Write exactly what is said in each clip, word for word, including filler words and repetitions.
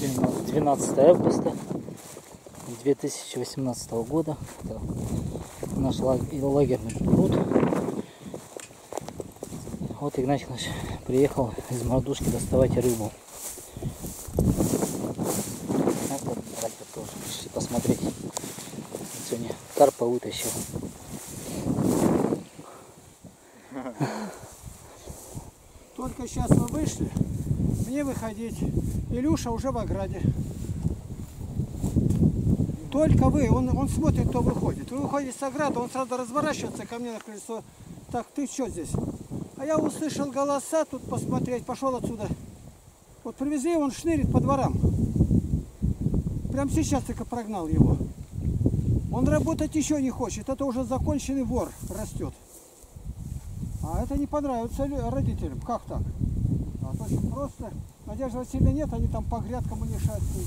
Сегодня у нас двенадцатое августа две тысячи восемнадцатого года. Это наш лагерный пруд. Вот Игнатий наш приехал из Мордушки доставать рыбу. Вот братья тоже пришли посмотреть. Сегодня карпа вытащил. Только сейчас мы вышли, мне выходить. Илюша уже в ограде. Только вы, он, он смотрит, кто выходит. Вы выходите с ограды, он сразу разворачивается ко мне на колесо. Так, ты что здесь? А я услышал голоса тут посмотреть, пошел отсюда. Вот привезли, он шнырит по дворам. Прям сейчас только прогнал его. Он работать еще не хочет, это уже законченный вор растет. А это не понравится родителям. Как так? А то очень просто. Надежды Васильевны нет, они там по грядкам и не шастают.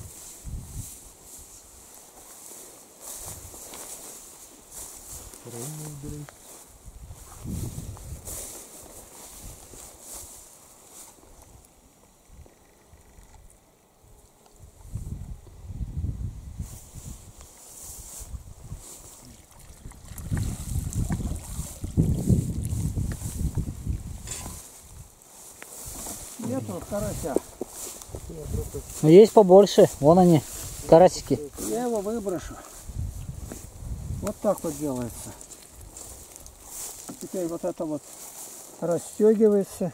Нету карася. Но есть побольше. Вон они, карасики. Я его выброшу. Вот так вот делается. Теперь вот это вот расстегивается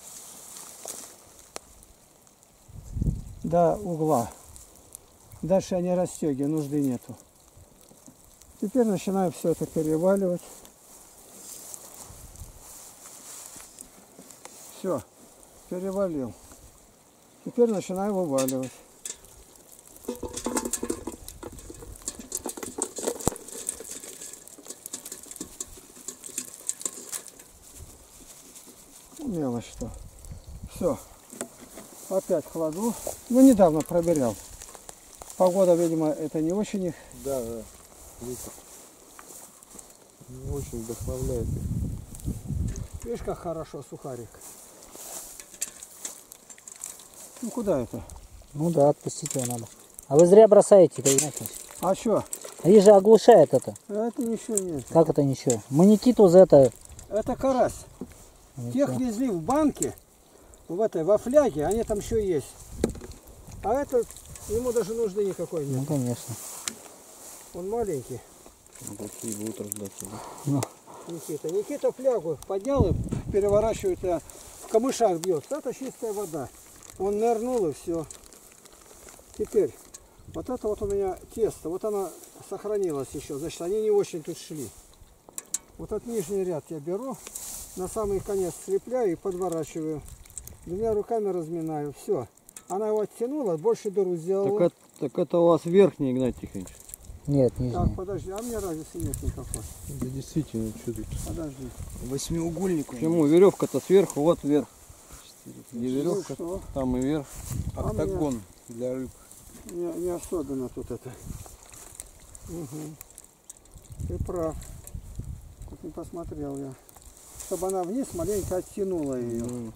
до угла. Дальше я не расстегиваю, нужды нету. Теперь начинаю все это переваливать. Все, перевалил. Теперь начинаю вываливать. Мелочь что. Все. Опять кладу. Ну, недавно проверял. Погода, видимо, это не очень их. Да, да. Ветер. Не очень вдохновляет. Видишь, как хорошо сухарик. Ну, куда это? Ну да, отпустить его надо. А вы зря бросаете, Игнатий. А что? Они же оглушают это. Это ничего нет. Как это ничего? Мы Никиту за это... Это карась. Тех везли в банке, в этой, во фляге, они там еще есть. А этот, ему даже нужды никакой нет. Ну, конечно. Он маленький. Ну, какие будут рождаться, да? Ну. Никита. Никита флягу поднял и переворачивает, а в камышах бьет. Это чистая вода. Он нырнул и все. Теперь, вот это вот у меня тесто, вот оно сохранилось еще. Значит, они не очень тут шли. Вот этот нижний ряд я беру, на самый конец слепляю и подворачиваю. Двумя руками разминаю. Все. Она его оттянула, больше дыру сделала. Так, это, так это у вас верхний, Игнатий Тихонович? Нет, нижний. Так, подожди, а мне разницы нет никакой. Да действительно, что тут? Подожди. Восьмиугольник. Почему? Веревка-то сверху, вот вверх. Не веревка, Ну, там и вверх. А Октагон для рыб. Не, не особенно тут это. Угу. Ты прав. Тут не посмотрел я. Чтобы она вниз маленько оттянула ее. Mm.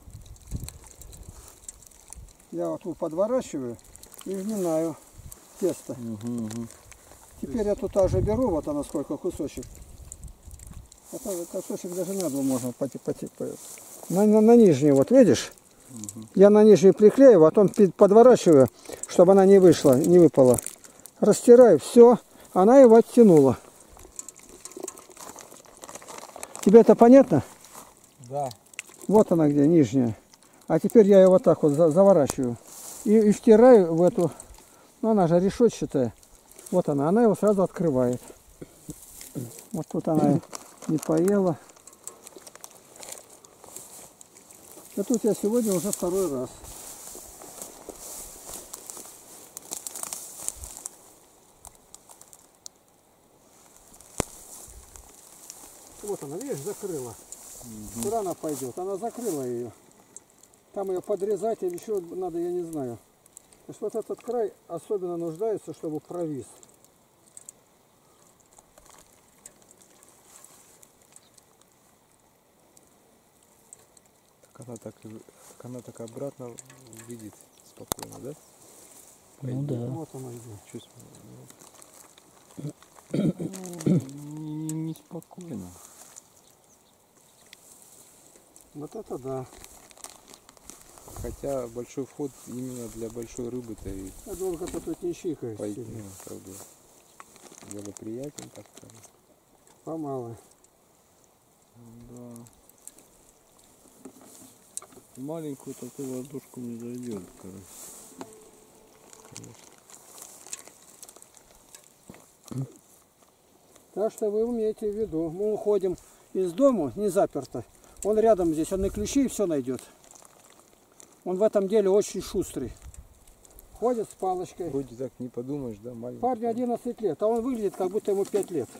Я вот тут подворачиваю и вминаю тесто. Угу, угу. Теперь я тут также беру, вот она сколько кусочек. Это кусочек даже на два можно поти, поти, поти. На, на, на нижний, вот видишь? Угу. Я на нижний приклею, потом подворачиваю, чтобы она не вышла, не выпала. Растираю, все, она его оттянула. Тебе это понятно? Да. Вот она где, нижняя. А теперь я ее вот так вот заворачиваю. И, и втираю в эту, ну она же решетчатая. Вот она, она его сразу открывает. Вот тут она не поела. И тут я сегодня уже второй раз. Вот она, видишь, закрыла. Угу. Куда она пойдет? Она закрыла ее. Там ее подрезать или еще надо, я не знаю. То есть вот этот край особенно нуждается, чтобы провис. Так она так, так она так обратно видит спокойно, да? Ну да. Вот она идет. Неспокойно. Вот это да. Хотя большой вход именно для большой рыбы-то и Я думал, как тут не щикает. пойти, ну, как бы, было приятен, так сказать. Помало. Да. Маленькую такую ладошку не зайдет, короче. Конечно. Так что вы имеете в виду, мы уходим из дому, не заперто. Он рядом здесь, он на ключи и все найдет. Он в этом деле очень шустрый. Ходит с палочкой. Вроде так не подумаешь, да, маленький. Парню одиннадцать лет, а он выглядит, как будто ему пять лет.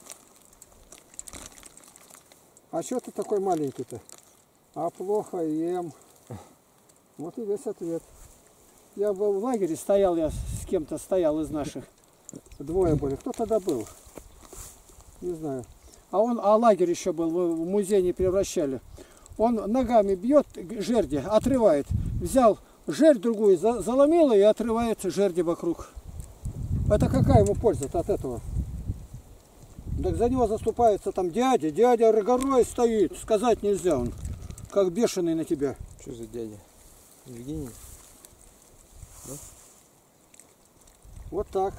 А что ты такой маленький-то? А плохо ем. Вот и весь ответ. Я был в лагере, стоял я с кем-то, стоял из наших. Двое были. Кто тогда был? Не знаю. А он, а лагерь еще был, в музей не превращали. Он ногами бьет жерди, отрывает. Взял жердь другую, заломил и отрывает жерди вокруг. Это какая ему польза от этого? Так за него заступается там дядя. Дядя горой стоит. Сказать нельзя, он как бешеный на тебя. Что за дядя? Евгений? Да? Вот так.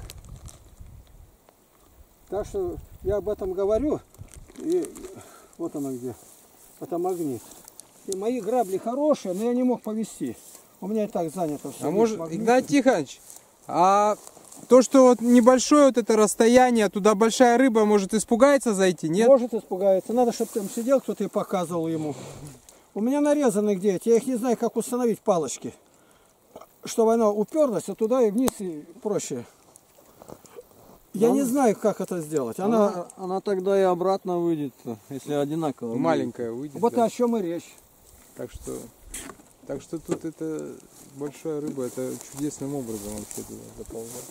Так что я об этом говорю. И вот оно где. Это магнит. И мои грабли хорошие, но я не мог повезти. У меня и так занято все. А может, Игнат Тихонович, а то, что вот небольшое вот это расстояние, туда большая рыба может испугается зайти, нет? Может испугается. Надо, чтобы там сидел кто-то и показывал ему. У меня нарезаны где эти. Я их не знаю, как установить палочки. Чтобы она уперлась, а туда и вниз и проще. Я Она... не знаю, как это сделать. Она, она, она тогда и обратно выйдет, если одинаково. Маленькая выйдет. Вот да. о чем и речь. Так что, так что тут это большая рыба, это чудесным образом вообще туда заползает.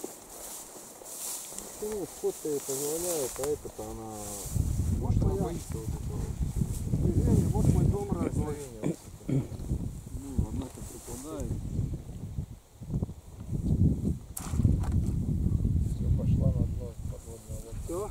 Ну, вход-то и позволяет, а это-то она... Вот моя... боится вот этого. Движение, вот мой дом разный. Ну, одна-то припадает. Все, пошла на дно подводная лодка. Все.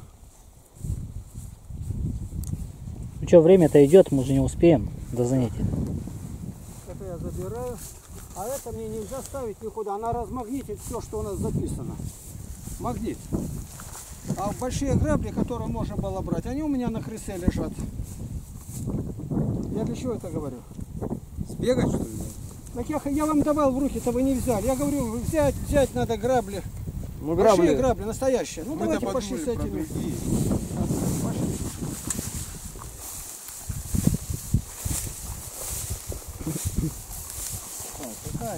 Ну что, время-то идет, мы же не успеем до занятия. Это я забираю. А это мне нельзя ставить никуда. Она размагнитит все, что у нас записано. Магнит. А большие грабли, которые можно было брать, они у меня на крысе лежат. Я для чего это говорю? Сбегать, что ли? Так я, я вам давал в руки-то, вы не взяли. Я говорю, взять, взять надо грабли. Ну, Большие грабли, настоящие. Ну, Мы-то давайте пошли подумали с про этими. другие. Пошли.